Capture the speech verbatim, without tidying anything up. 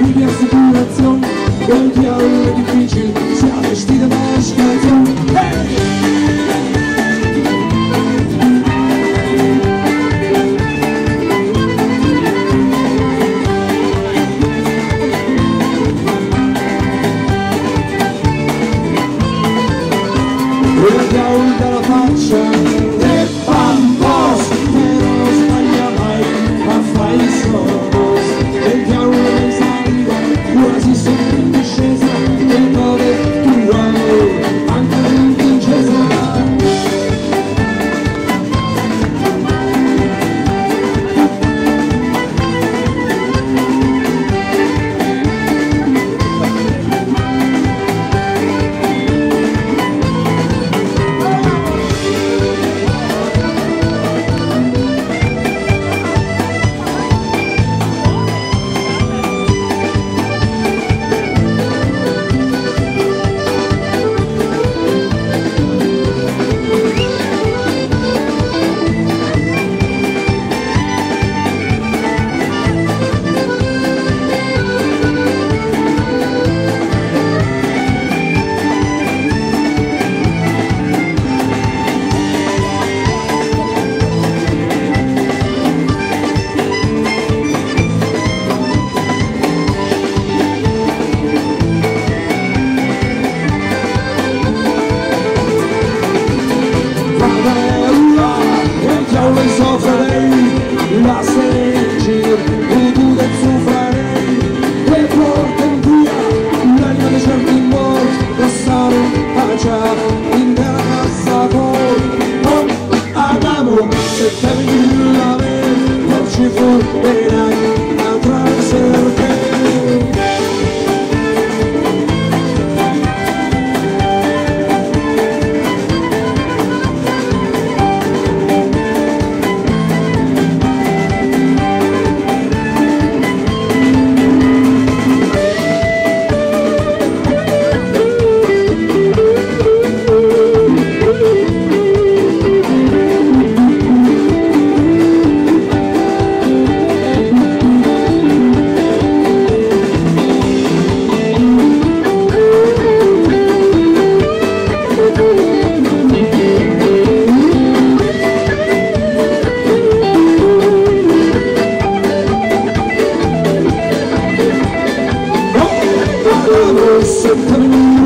di assicurazione, che il diavolo è difficile, siamo vestiti da scansione. Hey! Guardiamo dalla faccia e bambos, e non sbaglia mai, ma fai il solo. E il diavolo ne saliva, quasi sempre in discesa, e dove tu amore, anche in princesa. La seggi, tu tu del sufrarei, e porta in via, l'anima di certi morti, passare a già, in terra casa poi, non abbiamo, se te mi la vedi, non ci formerai, a traserche. September